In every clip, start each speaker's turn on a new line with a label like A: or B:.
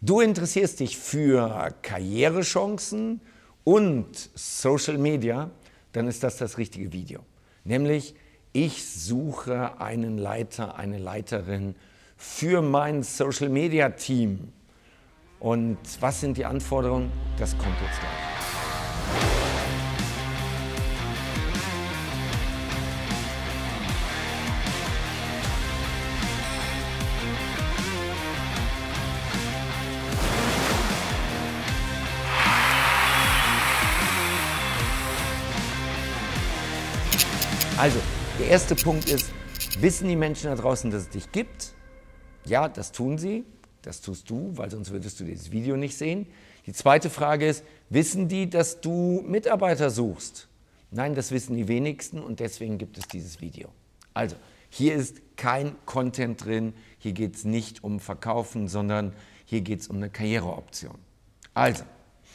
A: Du interessierst dich für Karrierechancen und Social Media, dann ist das richtige Video. Nämlich, ich suche einen Leiter, eine Leiterin für mein Social Media Team. Und was sind die Anforderungen? Das kommt jetzt gleich. Also, der erste Punkt ist, wissen die Menschen da draußen, dass es dich gibt? Ja, das tun sie. Das tust du, weil sonst würdest du dieses Video nicht sehen. Die zweite Frage ist, wissen die, dass du Mitarbeiter suchst? Nein, das wissen die wenigsten und deswegen gibt es dieses Video. Also, hier ist kein Content drin, hier geht es nicht um Verkaufen, sondern hier geht es um eine Karriereoption. Also,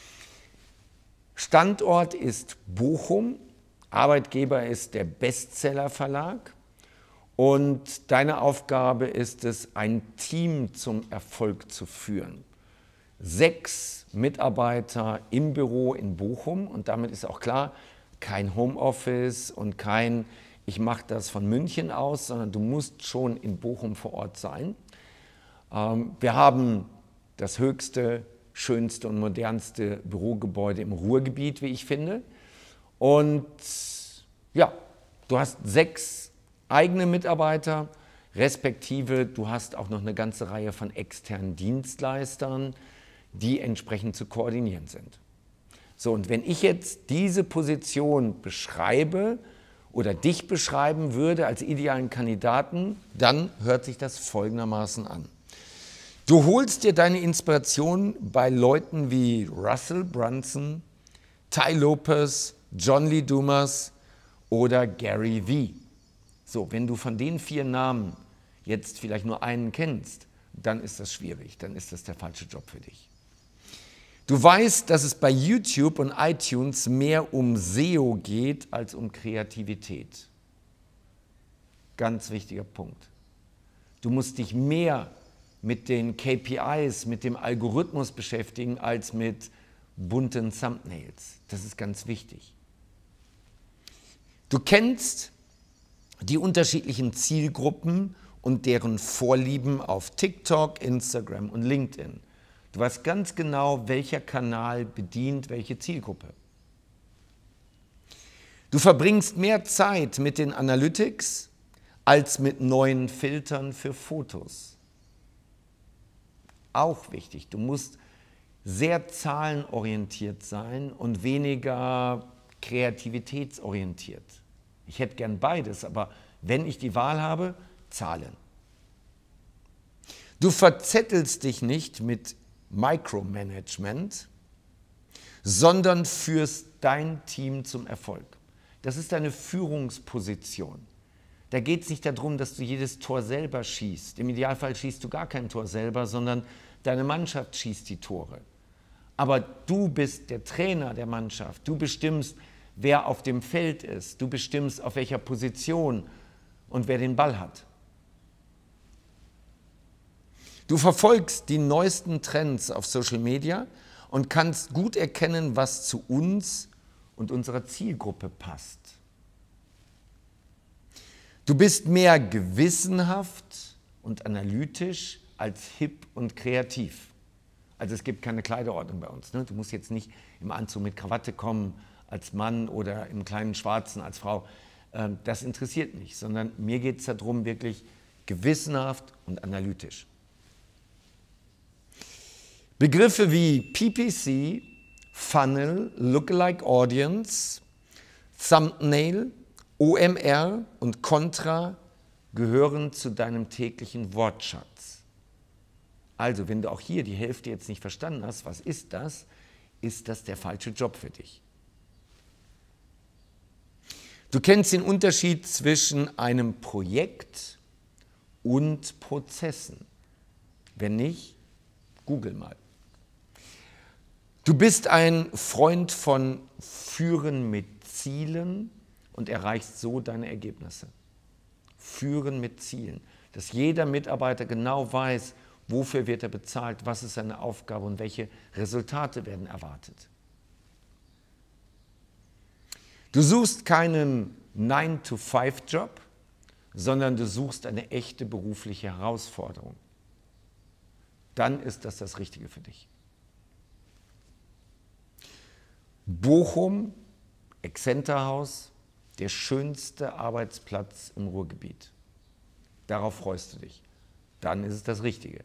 A: Standort ist Bochum. Arbeitgeber ist der Bestseller Verlag und deine Aufgabe ist es, ein Team zum Erfolg zu führen. 6 Mitarbeiter im Büro in Bochum und damit ist auch klar, kein Homeoffice und kein ich mache das von München aus, sondern du musst schon in Bochum vor Ort sein. Wir haben das höchste, schönste und modernste Bürogebäude im Ruhrgebiet, wie ich finde. Und ja, du hast 6 eigene Mitarbeiter, respektive du hast auch noch eine ganze Reihe von externen Dienstleistern, die entsprechend zu koordinieren sind. So, und wenn ich jetzt diese Position beschreibe oder dich beschreiben würde als idealen Kandidaten, dann hört sich das folgendermaßen an. Du holst dir deine Inspiration bei Leuten wie Russell Brunson, Tai Lopez, John Lee Dumas oder Gary Vee. So, wenn du von den 4 Namen jetzt vielleicht nur einen kennst, dann ist das schwierig, dann ist das der falsche Job für dich. Du weißt, dass es bei YouTube und iTunes mehr um SEO geht als um Kreativität. Ganz wichtiger Punkt. Du musst dich mehr mit den KPIs, mit dem Algorithmus beschäftigen, als mit bunten Thumbnails. Das ist ganz wichtig. Du kennst die unterschiedlichen Zielgruppen und deren Vorlieben auf TikTok, Instagram und LinkedIn. Du weißt ganz genau, welcher Kanal bedient welche Zielgruppe. Du verbringst mehr Zeit mit den Analytics als mit neuen Filtern für Fotos. Auch wichtig, du musst sehr zahlenorientiert sein und weniger kreativitätsorientiert. Ich hätte gern beides, aber wenn ich die Wahl habe, Zahlen. Du verzettelst dich nicht mit Micromanagement, sondern führst dein Team zum Erfolg. Das ist deine Führungsposition. Da geht es nicht darum, dass du jedes Tor selber schießt. Im Idealfall schießt du gar kein Tor selber, sondern deine Mannschaft schießt die Tore. Aber du bist der Trainer der Mannschaft. Du bestimmst, wer auf dem Feld ist. Du bestimmst, auf welcher Position und wer den Ball hat. Du verfolgst die neuesten Trends auf Social Media und kannst gut erkennen, was zu uns und unserer Zielgruppe passt. Du bist mehr gewissenhaft und analytisch als hip und kreativ. Also es gibt keine Kleiderordnung bei uns. Ne? Du musst jetzt nicht im Anzug mit Krawatte kommen als Mann oder im kleinen Schwarzen als Frau. Das interessiert mich, sondern mir geht es darum, wirklich gewissenhaft und analytisch. Begriffe wie PPC, Funnel, Lookalike Audience, Thumbnail, OMR und Contra gehören zu deinem täglichen Wortschatz. Also, wenn du auch hier die Hälfte jetzt nicht verstanden hast, was ist das der falsche Job für dich. Du kennst den Unterschied zwischen einem Projekt und Prozessen. Wenn nicht, google mal. Du bist ein Freund von Führen mit Zielen und erreichst so deine Ergebnisse. Führen mit Zielen. Dass jeder Mitarbeiter genau weiß, wofür wird er bezahlt, was ist seine Aufgabe und welche Resultate werden erwartet. Du suchst keinen 9-to-5-Job, sondern du suchst eine echte berufliche Herausforderung. Dann ist das Richtige für dich. Bochum, Exzenterhaus, der schönste Arbeitsplatz im Ruhrgebiet. Darauf freust du dich. Dann ist es das Richtige.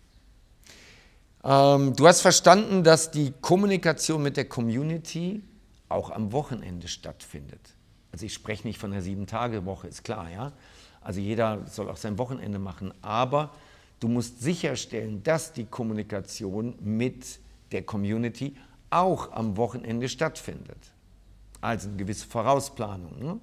A: Du hast verstanden, dass die Kommunikation mit der Community auch am Wochenende stattfindet. Also ich spreche nicht von einer 7-Tage-Woche, ist klar, ja. Also jeder soll auch sein Wochenende machen, aber du musst sicherstellen, dass die Kommunikation mit der Community auch am Wochenende stattfindet. Also eine gewisse Vorausplanung. Ne?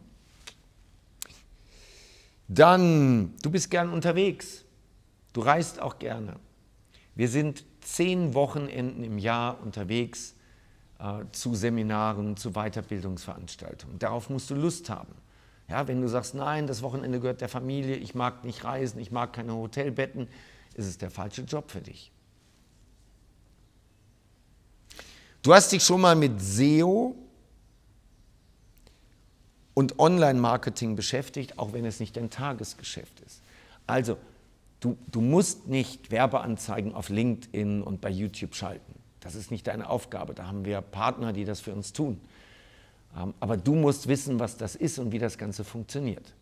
A: Dann, du bist gern unterwegs. Du reist auch gerne. Wir sind 10 Wochenenden im Jahr unterwegs zu Seminaren, zu Weiterbildungsveranstaltungen. Darauf musst du Lust haben. Ja, wenn du sagst, nein, das Wochenende gehört der Familie, ich mag nicht reisen, ich mag keine Hotelbetten, ist es der falsche Job für dich. Du hast dich schon mal mit SEO und Online-Marketing beschäftigt, auch wenn es nicht dein Tagesgeschäft ist. Also, du musst nicht Werbeanzeigen auf LinkedIn und bei YouTube schalten. Das ist nicht deine Aufgabe. Da haben wir Partner, die das für uns tun. Aber du musst wissen, was das ist und wie das Ganze funktioniert.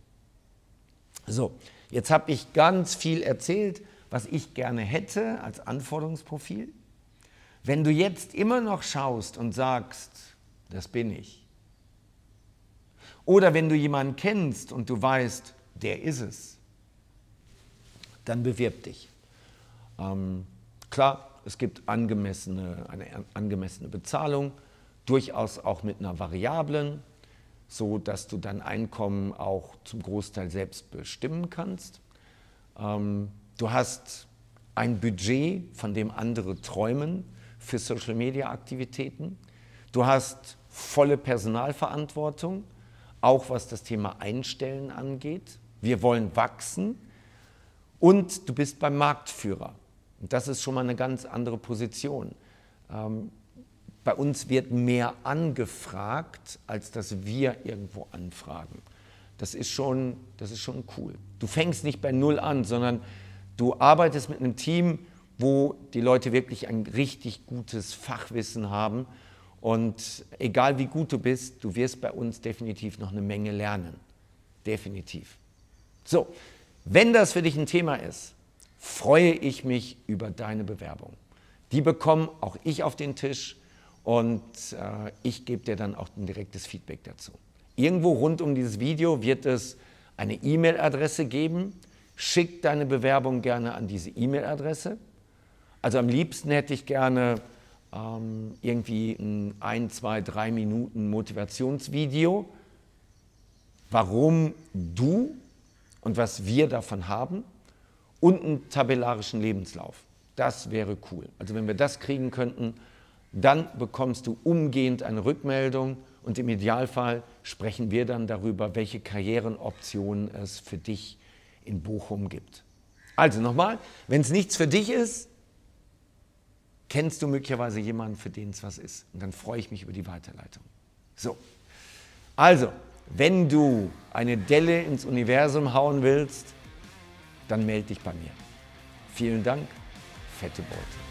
A: So, jetzt habe ich ganz viel erzählt, was ich gerne hätte als Anforderungsprofil. Wenn du jetzt immer noch schaust und sagst, das bin ich, oder wenn du jemanden kennst und du weißt, der ist es, dann bewirb dich. Klar, es gibt eine angemessene Bezahlung, durchaus auch mit einer Variablen, so dass du dein Einkommen auch zum Großteil selbst bestimmen kannst. Du hast ein Budget, von dem andere träumen, für Social-Media-Aktivitäten. Du hast volle Personalverantwortung, auch was das Thema Einstellen angeht. Wir wollen wachsen und du bist beim Marktführer. Und das ist schon mal eine ganz andere Position. Bei uns wird mehr angefragt, als dass wir irgendwo anfragen. Das ist schon cool. Du fängst nicht bei Null an, sondern du arbeitest mit einem Team, wo die Leute wirklich ein richtig gutes Fachwissen haben. Und egal wie gut du bist, du wirst bei uns definitiv noch eine Menge lernen. Definitiv. So, wenn das für dich ein Thema ist, freue ich mich über deine Bewerbung. Die bekomme auch ich auf den Tisch und ich gebe dir dann auch ein direktes Feedback dazu. Irgendwo rund um dieses Video wird es eine E-Mail-Adresse geben. Schick deine Bewerbung gerne an diese E-Mail-Adresse. Also am liebsten hätte ich gerne irgendwie ein 2, 3 Minuten Motivationsvideo, warum du und was wir davon haben und einen tabellarischen Lebenslauf. Das wäre cool. Also wenn wir das kriegen könnten, dann bekommst du umgehend eine Rückmeldung und im Idealfall sprechen wir dann darüber, welche Karrierenoptionen es für dich in Bochum gibt. Also nochmal, wenn es nichts für dich ist, kennst du möglicherweise jemanden, für den es was ist. Und dann freue ich mich über die Weiterleitung. So, also, wenn du eine Delle ins Universum hauen willst, dann melde dich bei mir. Vielen Dank, fette Beute.